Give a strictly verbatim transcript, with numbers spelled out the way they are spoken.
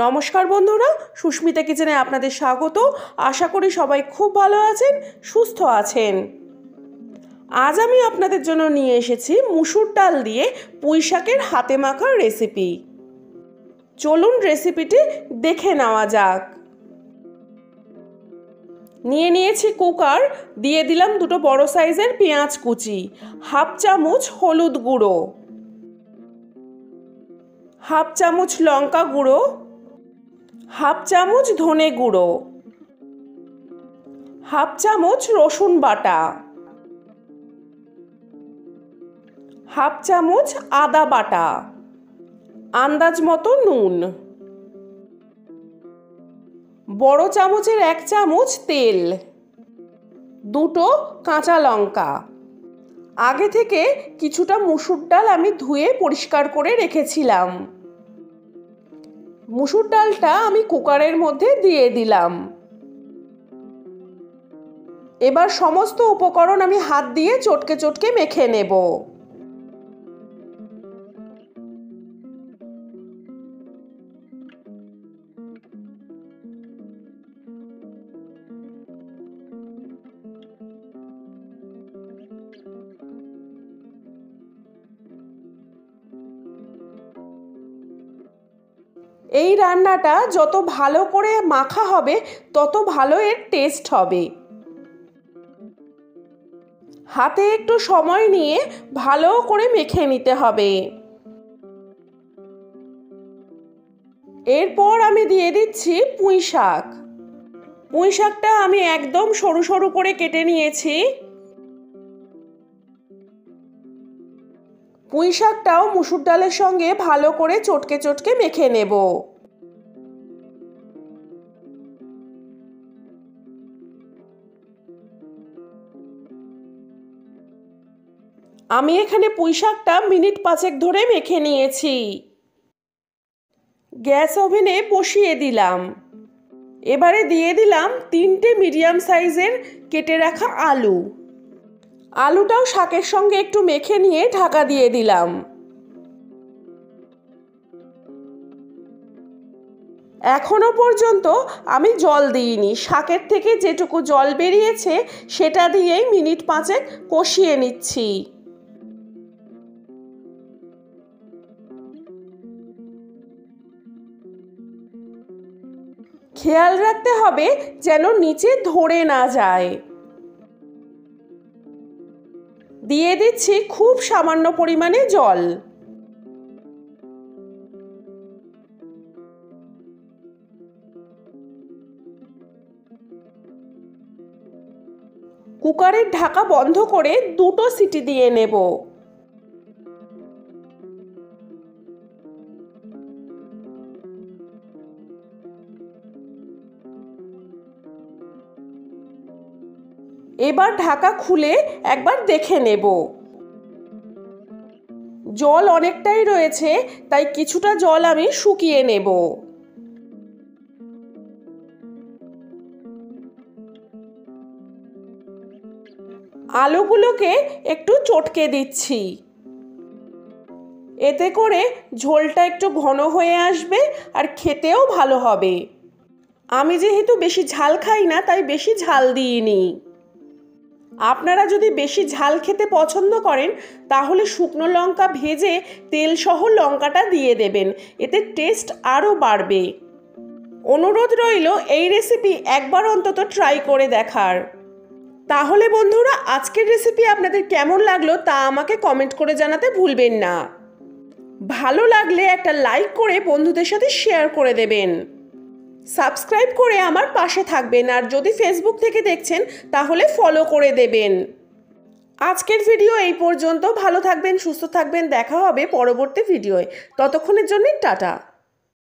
নমস্কার বন্ধুরা, সুস্মিতা কিচেনে আপনাদের স্বাগত। আশা করি সবাই খুব ভালো আছেন, সুস্থ আছেন। আজ আমি আপনাদের জন্য নিয়ে এসেছি মুসুর ডাল দিয়ে পুঁই শাকের হাতে মাখার রেসিপি। চলুন রেসিপিটি দেখে নেওয়া যাক। নিয়ে নিয়েছি কুকার, দিয়ে দিলাম দুটো বড় সাইজের পেঁয়াজ কুচি, হাফ চামচ হলুদ গুঁড়ো, হাফ চামচ লঙ্কা গুঁড়ো, হাফ চামচ ধনে গুঁড়ো, হাফ চামচ রসুন বাটা, হাফ চামচ আদা বাটা, আন্দাজ মতো নুন, বড় চামচের এক চামচ তেল, দুটো কাঁচা লঙ্কা। আগে থেকে কিছুটা মুসুর ডাল আমি ধুয়ে পরিষ্কার করে রেখেছিলাম। মুসুর ডালটা আমি কুকারের মধ্যে দিয়ে দিলাম। এবার সমস্ত উপকরণ আমি হাত দিয়ে চটকে চটকে মেখে নেব। এই রান্নাটা যত ভালো করে মাখা হবে তত ভালো এর টেস্ট হবে। হাতে একটু সময় নিয়ে ভালো করে মেখে নিতে হবে। এরপর আমি দিয়ে দিচ্ছি পুঁই শাক। পুঁই শাকটা আমি একদম সরু সরু করে কেটে নিয়েছি। পুঁই শাকটাও মুসুর ডালের সঙ্গে ভালো করে চটকে চটকে মেখে নেব। আমি এখানে পুঁই শাকটা মিনিট পাঁচেক ধরে মেখে নিয়েছি। গ্যাস ওভেনে বসিয়ে দিলাম। এবারে দিয়ে দিলাম তিনটে মিডিয়াম সাইজের কেটে রাখা আলু। আলুটাও শাকের সঙ্গে একটু মেখে নিয়ে ঢাকা দিয়ে দিলাম। এখনো পর্যন্ত আমি জল দিইনি। শাকের থেকে যেটুকু জল বেরিয়েছে সেটা দিয়েই মিনিট পাঁচেক কষিয়ে নিচ্ছি। খেয়াল রাখতে হবে যেন নিচে ধরে না যায়। দিয়ে দিচ্ছি খুব সামান্য পরিমাণে জল। কুকারের ঢাকা বন্ধ করে দুটো সিটি দিয়ে নেব। এবার ঢাকা খুলে একবার দেখে নেব। জল অনেকটাই রয়েছে, তাই কিছুটা জল আমি শুকিয়ে নেব। আলুগুলোকে একটু চটকে দিচ্ছি। এতে করে ঝোলটা একটু ঘন হয়ে আসবে আর খেতেও ভালো হবে। আমি যেহেতু বেশি ঝাল খাই না, তাই বেশি ঝাল দিইনি। আপনারা যদি বেশি ঝাল খেতে পছন্দ করেন তাহলে শুকনো লঙ্কা ভেজে তেলসহ লঙ্কাটা দিয়ে দেবেন, এতে টেস্ট আরও বাড়বে। অনুরোধ রইল এই রেসিপি একবার অন্তত ট্রাই করে দেখার। তাহলে বন্ধুরা, আজকের রেসিপি আপনাদের কেমন লাগলো তা আমাকে কমেন্ট করে জানাতে ভুলবেন না। ভালো লাগলে একটা লাইক করে বন্ধুদের সাথে শেয়ার করে দেবেন। সাবস্ক্রাইব করে আমার পাশে থাকবেন, আর যদি ফেসবুক থেকে দেখছেন তাহলে ফলো করে দেবেন। আজকের ভিডিও এই পর্যন্ত। ভালো থাকবেন, সুস্থ থাকবেন। দেখা হবে পরবর্তী ভিডিওয়। ততক্ষণের জন্য টাটা।